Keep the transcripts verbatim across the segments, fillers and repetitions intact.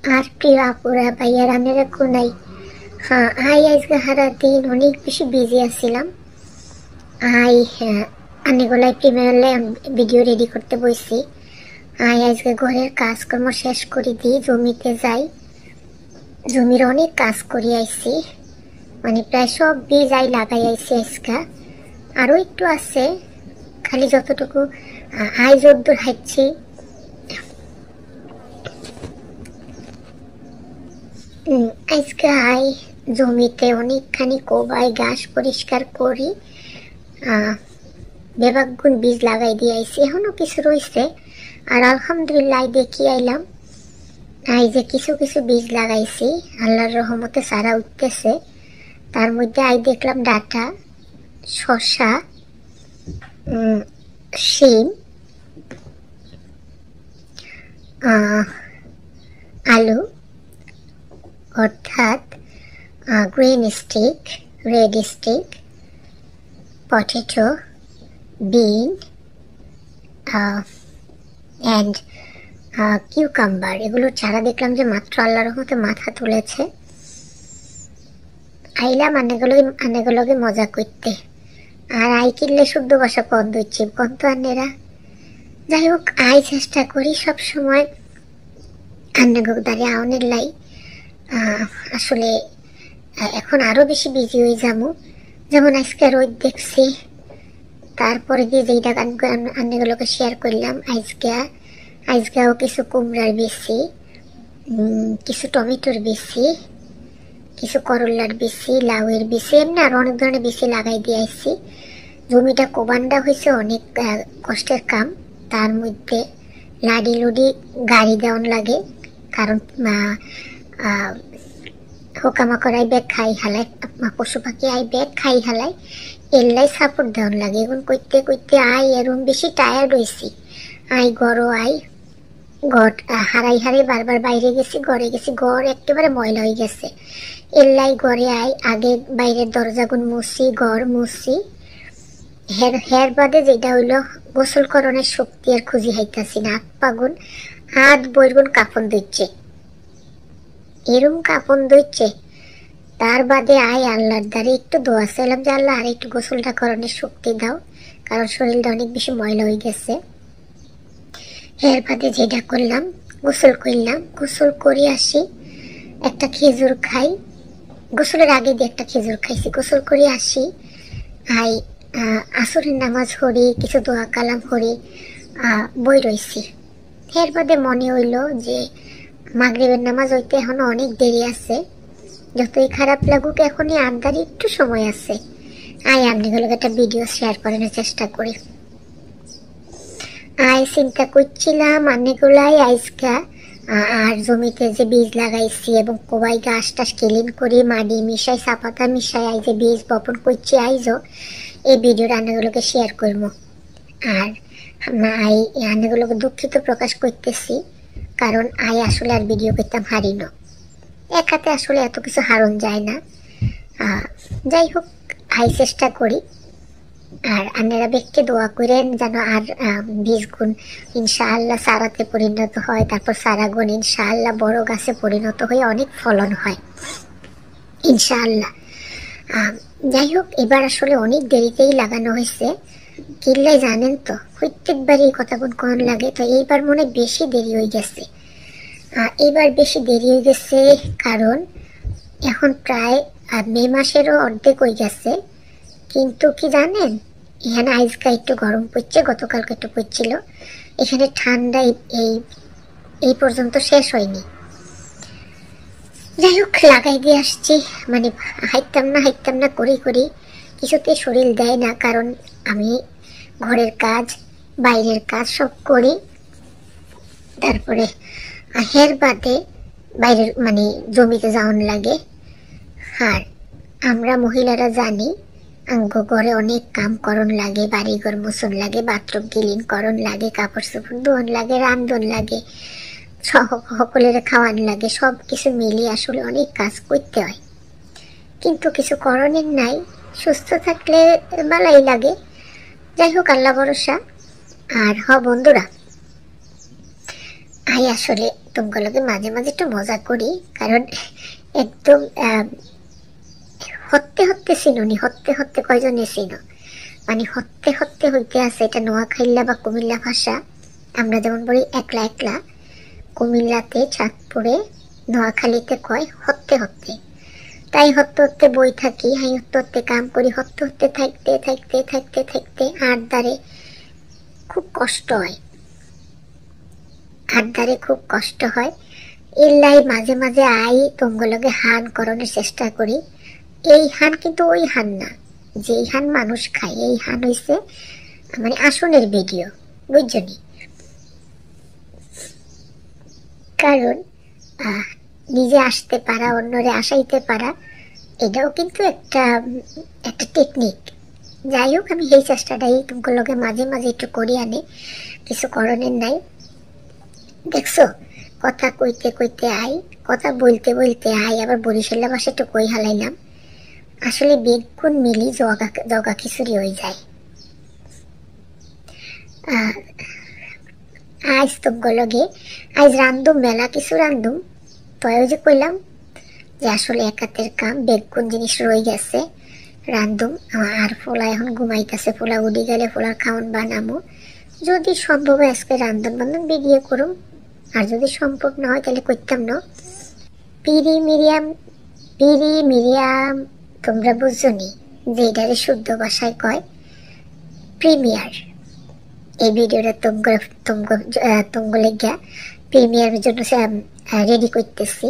আর প্রিয় আপুরা ভাইয়ার আনেরা কোনাই। হ্যাঁ, আই আজকে সারা দিন অনেক বেশি বিজি আছিলাম। আই আনেগুলাই প্রিমিয়ারলে ভিডিও রেডি করতে বসছি। আই আজকে ঘরের কাজকর্ম শেষ করে দিই, জমিতে যাই। জমির অনেক কাজ করে আইছি, মানে প্রায় সব বীজ আই লাগাই আইছি আজকে। আরও একটু আছে, খালি যতটুকু আই যদ্দূর হাঁটছি। আজকে আই জমিতে অনেকখানি কোবাই ঘাস পরিষ্কার করি, বেবাগুন বীজ লাগাই দিয়ে আইছি। এখনো কিছু রয়েছে, আর আলহামদুলিল্লাহ দেখি আইলাম আই যে কিছু কিছু বীজ লাগাইছি, আল্লাহর রহমতে সারা উঠতেছে। তার মধ্যে আই দেখলাম ডাটা, শসা, শিম, আলু অর্থাৎ green stick, red stick, potato, bean and cucumber. এগুলোর চারা দেখলাম যে মাত্র আল্লাহর রহমতে মাথা তুলেছে। আইলাম আনেগুলোকে আনেগুলোকে মজা করতে, আর আই কিনলে শুদ্ধ বাসা কন্দ হচ্ছে কন্ত আনেরা। যাই হোক, আই চেষ্টা করি সব সময় আন্নাগুদারে আউনের লাই। আসলে এখন আরো বেশি বিজি হয়ে যাবো, যেমন আজকে রোদ দেখছি। তারপরে দিয়ে যেইটা আন্নাগুলোকে শেয়ার করলাম, আজকে আজকেও কিছু কুমড়ার বেশি, কিছু টমেটোর বেশি, কিছু করলার বেশি, লাউয়ের বেশি, এমনি আর অনেক ধরনের বেশি লাগাই দিয়ে আসছি। জমিটা কোবান্ডা হয়েছে, অনেক কষ্টের কাম। তার মধ্যে লাডি লুডি গাড়ি দেওয়ান লাগে, কারণ পোকামাকড় আই ব্যাগ খাই হালাই, পশু পাখি আই ব্যাগ খাই হালাই, এল্লাই সাপোর্ট দেওয়ান লাগে। এখন করতে করতে আই এরম বেশি টায়ার্ড হয়েছি। আই গড় আই ঘর হারাই হারাই বারবার বাইরে গেছি, ঘরে গেছি, ঘর একেবারে ময়লা হয়ে গেছে। এল্লাই ঘরে আই আগে বাইরের দরজাগুন মুছি, ঘর মুছি। হের হের বাদে যেটা হইলো গোসল করণের শক্তি আর খুঁজি হাইতাছি না। হাত পাগুন হাত বইগুন কাপড় ধুচ্ছে, এরম কাপড় ধুচ্ছে। তার বাদে আই আল্লাহর দ্বারে একটু দোয়া চাইলাম যে আল্লাহ আর একটু গোসলটা করণের শক্তি দাও, কারণ শরীরটা অনেক বেশি ময়লা হয়ে গেছে। এর বাদে যেটা করলাম, গোসল করলাম, গোসল করে আসি, একটা খেজুর খাই। গোসলের আগে দিয়ে একটা খেজুর খাইছি। গোসল করে আসি, আই আসরের নামাজ পড়ি, কিছু দোয়া কালাম পড়ি, বই রয়েছি। এর বাদে মনে হইল যে মাগরিবের নামাজ হইতে এখনো অনেক দেরি আছে। যতই খারাপ লাগুক, এখনই আড্ডার একটু সময় আছে। আই আপনাগুলোকে একটা ভিডিও শেয়ার করানোর চেষ্টা করি। আই চিন্তা করছিলাম অনেকগুলাই আইসকা আর জমিতে যে বীজ লাগাইছি এবং কোবাই গাছ টাছ ক্লিন করে মাটি মিশাই, চাপাতা মিশাই আই যে বীজ বপন করছি আইজো, এই ভিডিও রান্নাগুলোকে শেয়ার করবো। আর আই রান্নাগুলোকে দুঃখিত প্রকাশ করতেছি, কারণ আই আসলে আর ভিডিও করতাম হারি না, একাতে আসলে এত কিছু হারণ যায় না। যাই হোক, আই চেষ্টা করি। আর আপনারা ব্যক্তি দোয়া করেন যেন আর বীজ গুণ ইনশাআল্লাহ সারাতে পরিণত হয়, তারপর সারা গুণ ইনশাআল্লাহ বড় গাছে পরিণত হয়ে অনেক ফলন হয় ইনশাআল্লাহ। যাই হোক, এবার আসলে অনেক দেরিতেই লাগানো হয়েছে। কিল্লাই জানেন তো, প্রত্যেকবারই কথা গুণ কম লাগে, তো এইবার মনে বেশি দেরি হয়ে গেছে। এইবার বেশি দেরি হয়ে গেছে কারণ এখন প্রায় মে মাসেরও অর্ধেক হয়ে গেছে। কিন্তু কি জানেন, এখানে আজকে একটু গরম পড়ছে, গতকালকে একটু পড়ছিল। এখানে ঠান্ডা এই এই পর্যন্ত শেষ হয়নি। যাই হোক, লাগাই দিয়ে আসছি, মানে হাইতাম না হাইতাম না করি করি কিছুতে শরীর দেয় না, কারণ আমি ঘরের কাজ বাইরের কাজ সব করি। তারপরে হের বাদে বাইরের মানে জমিতে যাওয়ান লাগে। আর আমরা মহিলারা জানি আঙ্গ ঘরে অনেক কাম করণ লাগে, বাড়ি ঘর মোছন লাগে, বাথরুম ক্লিন করণ লাগে, কাপড় চোপড় ধোয়ান লাগে, রান্ধন লাগে, সকলের খাওয়ান লাগে, সব কিছু মিলিয়ে আসলে অনেক কাজ করতে হয়। কিন্তু কিছু করণের নাই, সুস্থ থাকলে ভালোই লাগে। যাই হোক, আল্লাহ ভরসা। আর হ বন্ধুরা, আই আসলে তোমাগুলোকে মাঝে মাঝে একটু মজা করি, কারণ একদম হত্যে হত্যে চিনুনি, হত্যে হত্যে কয়জনে চিনো, মানে হত্যে হত্যে হইতে আছে। এটা নোয়াখাইল্লা বা কুমিল্লা ভাষা। আমরা যেমন বলি একলা একলা, কুমিল্লাতে চাঁদপুরে নোয়াখালীতে কয় হত্যে হত্যে। তাই হত্যে হত্যে বই থাকি, হাই হত্যে হত্যে কাম করি, হত্যে হত্যে থাকতে থাকতে থাকতে থাকতে আটদারে খুব কষ্ট হয়, আটদারে খুব কষ্ট হয়। এলাই মাঝে মাঝে আই তোমাগুলোকে হান করানোর চেষ্টা করি। এই হান কিন্তু ওই হান না যেই হান মানুষ খায়, এই হান হইছে মানে আসনের ভিডিও, বুঝছনি? কারণ নিজে আসতে পারা, অন্যরে আসাইতে পারা, এটাও কিন্তু একটা একটা টেকনিক। যাই হোক, আমি এই চেষ্টাটাই তোমাগুলোকে মাঝে মাঝে একটু করি আনে, কিছু করণের নাই। দেখছো, কথা কইতে কইতে আই, কথা বলতে বলতে আই আবার বরিশাল্লা ভাষা একটু কই হালাইলাম। আসলে বেগুন মিলি জগা জগা খিচুড়ি হয়ে যায়। আজ তোমাগুলোকে আজ রান্ধুম, মেলা কিছু রান্ধুম। তো ওই যে কইলাম যে আসলে একাতের কাম, বেগুন জিনিস রয়ে গেছে, রান্ধুম। আর ফোলা এখন ঘুমাইতেছে, ফোলা উঠে গেলে ফোলার খাওয়ান বানামো। যদি সম্ভব হয় আজকে রান্ধন বান্ধন ভিডিও করুম, আর যদি সম্ভব না হয় তাহলে করতাম না। পিরি মিরিয়াম, পিরি মিরিয়াম তোমরা বুঝছনি যে এটারে শুদ্ধ ভাষায় কয় প্রিমিয়ার। এই ভিডিওটা তোমরা তোমরা লেগা প্রিমিয়ারের জন্য রেডি করতেছি।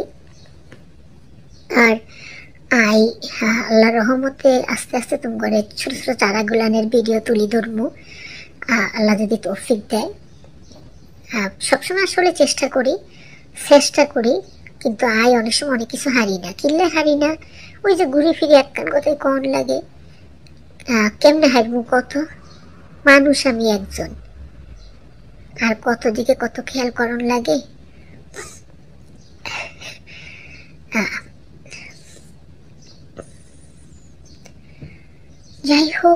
আর আই আল্লাহ রহমতে আস্তে আস্তে তোমার ছোট ছোট চারাগুলানের ভিডিও তুলি ধরমু, আল্লাহ যদি তৌফিক দেয়। সবসময় আসলে চেষ্টা করি চেষ্টা করি কিন্তু আই অনেক সময় অনেক কিছু হারি না। কিনলে হারি না, ওই যে ঘুরে ফিরে একখান কথাই কন লাগে। কেমনে হারবো, কত মানুষ আমি একজন, আর কত দিকে কত খেয়াল করন লাগে। যাই হোক,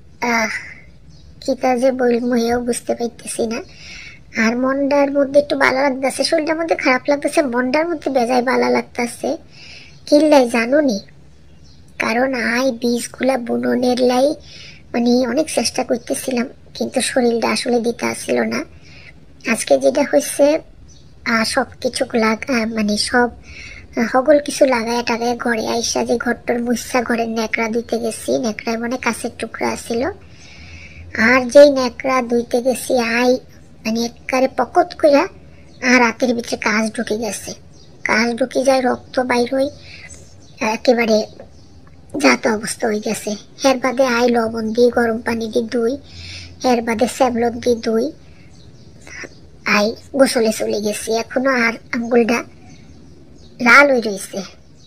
কিতা যে বলবো এও বুঝতে পারতেছি না। আর মনটার মধ্যে একটু ভালো লাগতেছে, শরীরটার মধ্যে খারাপ লাগতেছে, মনটার মধ্যে বেজায় ভালো লাগতেছে। কিল্লাই জানো নি, কারণ আই বীজগুলা বুননের লাই মানে অনেক চেষ্টা করতেছিলাম, কিন্তু শরীরটা আসলে দিতে আসছিল না। আজকে যেটা হয়েছে, সব কিছু মানে সব হগল কিছু লাগায় টাগায় ঘরে আইসা যে ঘরটার মুসা ঘরের ন্যাকড়া ধুইতে গেছি, ন্যাকড়ায় মানে কাছের টুকরা ছিল। আর যেই ন্যাকড়া ধুইতে গেছি আই মানে একবারে পকত কইরা আর রাতের ভিতরে কাজ ঢুকে গেছে। কাজ ঢুকে যায়, রক্ত বাইর হই, একেবারে যাত অবস্থা হয়ে গেছে। এর বাদে আই লবণ দিয়ে গরম পানি দিয়ে ধুই, এর বাদে স্যাবলন দিয়ে ধুই, আই গোসলে চলে গেছি। এখনো আর আঙ্গুলটা লাল হয়ে রয়েছে।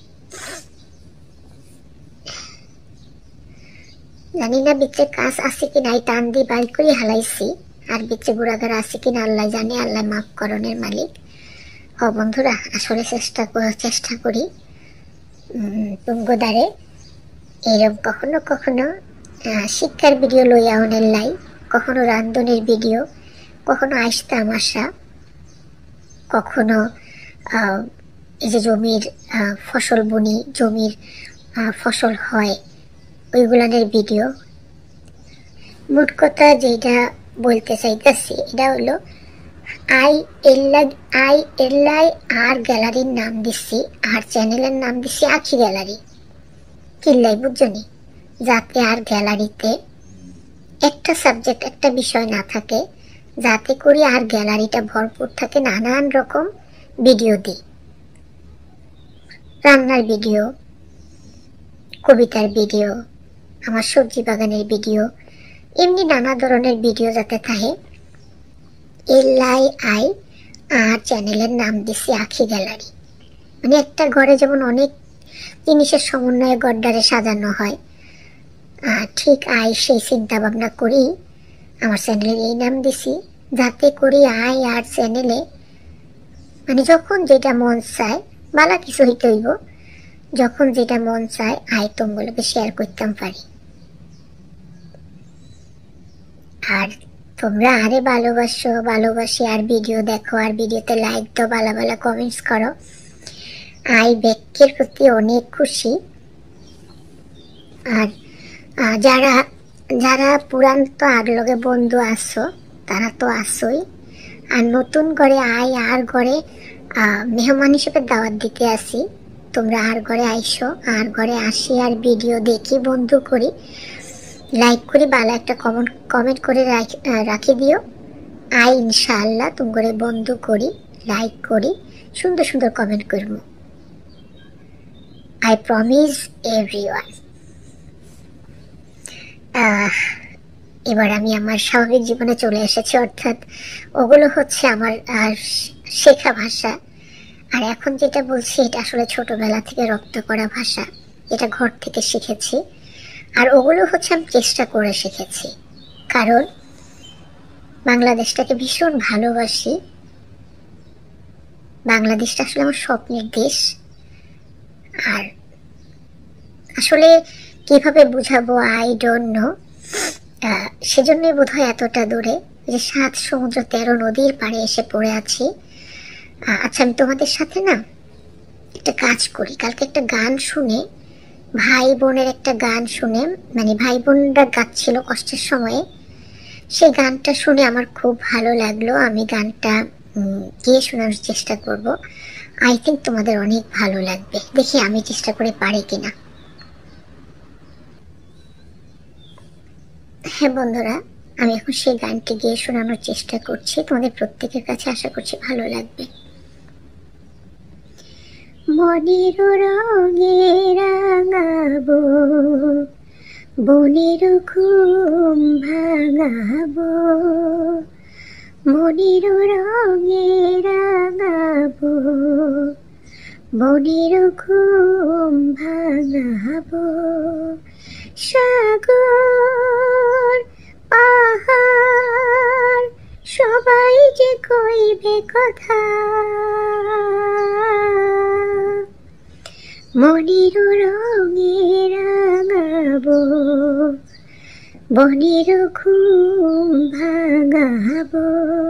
জানি না বিচে কাজ আছে কিনা, টান দিয়ে বাইর করে হালাইছি। আর বিচে গুড়াগাড়া আছে কিনা আল্লাহ জানে, আল্লাহ মাফ করণের মালিক। হ বন্ধুরা, আসলে চেষ্টা চেষ্টা করি তুঙ্গদারে এরকম কখনো কখনো শিক্ষার ভিডিও লইয়া অনের লাই, কখনো রান্ধনের ভিডিও, কখনো আইসতা আমাশা, কখনো এই যে জমির ফসল বুনি, জমির ফসল হয় ওইগুলানের ভিডিও। মোট কথা যেটা বলতে চাইতেছি এটা হলো আই এল্লাই আই এল্লাই আর গ্যালারির নাম দিচ্ছি, আর চ্যানেলের নাম দিচ্ছি আখি গ্যালারি। কিল্লাই বুঝছনি, যাতে আর গ্যালারিতে একটা সাবজেক্ট একটা বিষয় না থাকে, যাতে করে আর গ্যালারিটা ভরপুর থাকে নানান রকম ভিডিও দিই। রান্নার ভিডিও, কবিতার ভিডিও, আমার সবজি বাগানের ভিডিও, এমনি নানা ধরনের ভিডিও যাতে থাকে। এলাই আই আর চ্যানেলের নাম দিচ্ছি আখি গ্যালারি। মানে একটা ঘরে যেমন অনেক জিনিসের সমন্বয়ে গড্ডারে সাজানো হয়, ঠিক আই সেই চিন্তা ভাবনা করি আমার চ্যানেলের এই নাম দিছি, যাতে করি আই আর চ্যানেলে মানে যখন যেটা মন চায়, বালা কিছু হইতে হইব, যখন যেটা মন চায় আই তোমগুলোকে শেয়ার করতাম পারি। আর তোমরা আরে ভালোবাসো, ভালোবাসি আর ভিডিও দেখো, আর ভিডিওতে লাইক দাও, ভালো ভালো কমেন্টস করো। আই ব্যাকের প্রতি অনেক খুশি। আর যারা যারা পুরান তো আগলগে বন্ধু আসো, তারা তো আসোই। আর নতুন করে আই আর ঘরে মেহমান হিসেবে দাওয়াত দিতে আসি। তোমরা আর ঘরে আইসো, আর ঘরে আসি আর ভিডিও দেখি, বন্ধু করি, লাইক করি, ভালো একটা কমেন্ট কমেন্ট করে রাখি দিও। আই ইনশাআল্লাহ তোমার বন্ধু করি, লাইক করি, সুন্দর সুন্দর কমেন্ট করবো। I promise everyone. এবার আমি আমার স্বাভাবিক জীবনে চলে এসেছি, অর্থাৎ ওগুলো হচ্ছে আমার শেখা ভাষা। আর এখন যেটা বলছি এটা আসলে ছোটবেলা থেকে রপ্ত করা ভাষা, এটা ঘর থেকে শিখেছি। আর ওগুলো হচ্ছে আমি চেষ্টা করে শিখেছি, কারণ বাংলাদেশটাকে ভীষণ ভালোবাসি। বাংলাদেশটা আসলে আমার স্বপ্নের দেশ। আর আসলে কিভাবে বুঝাবো আই ডোন্ট নো। সেজন্যই বোধ হয় এতটা দূরে, যে সাত সমুদ্র তেরো নদীর পাড়ে এসে পড়ে আছি। আচ্ছা, আমি তোমাদের সাথে না একটা কাজ করি। কালকে একটা গান শুনে, ভাই বোনের একটা গান শুনে, মানে ভাই বোনরা গাচ্ছিল কষ্টের সময়ে, সেই গানটা শুনে আমার খুব ভালো লাগলো। আমি গানটা গিয়ে শোনার চেষ্টা করব। আই থিঙ্ক তোমাদের অনেক ভালো লাগবে, দেখি আমি চেষ্টা করে পারি কিনা। হ্যাঁ বন্ধুরা, আমি এখন সেই গানটি গিয়ে শোনানোর চেষ্টা করছি, তোমাদের প্রত্যেকের কাছে আশা করছি ভালো লাগবে। মনের রঙে রাঙাবো, বনের ঘুম ভাঙাবো, মনের রঙে রাঙাবো, বনের ঘুম ভাঙাবো। সাগর পাহাড় সবাই যে কইবে কথা, মনের রঙে রাঙাবো, বনের ঘুম ভাঙাবো।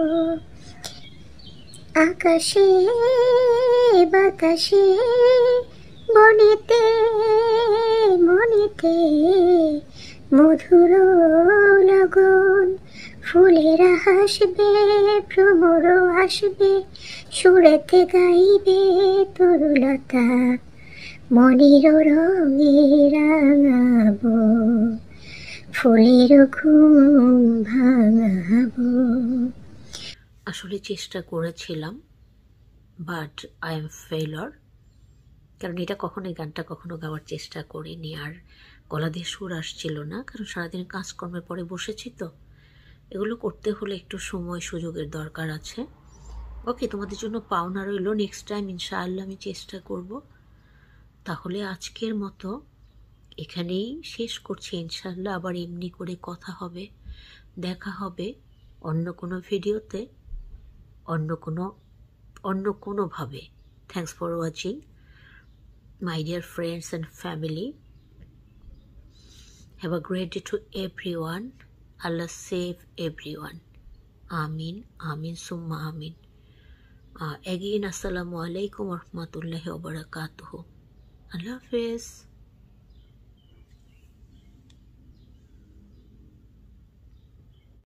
আকাশে বাতাসে বনেতে মনেতে মধুর লগন, ফুলেরা হাসবে, ভ্রমর আসবে, সুরেতে গাইবে তরুলতা, মনের রঙে রাঙাবো, ফুলের ঘুম ভাঙাবো। আসলে চেষ্টা করেছিলাম, বাট আই এম ফেইলর, কারণ এটা কখনো এই গানটা কখনো গাওয়ার চেষ্টা করিনি। আর গলা দিয়ে সুর আসছিল না, কারণ সারাদিন কাজকর্মের পরে বসেছি তো, এগুলো করতে হলে একটু সময় সুযোগের দরকার আছে। ওকে, তোমাদের জন্য পাওনা রইল, নেক্সট টাইম ইনশাআল্লাহ আমি চেষ্টা করব। তাহলে আজকের মতো এখানেই শেষ করছি। ইনশাআল্লাহ আবার এমনি করে কথা হবে, দেখা হবে অন্য কোনো ভিডিওতে, অন্য কোনো অন্য কোনোভাবে। Thanks for watching my dear friends and family. Have a great day to everyone. Allah save everyone. Amin, Amin, Summa Amin. Uh, again, Assalamu alaikum wa rahmatullahi wa barakatuhu. Allah Hafiz.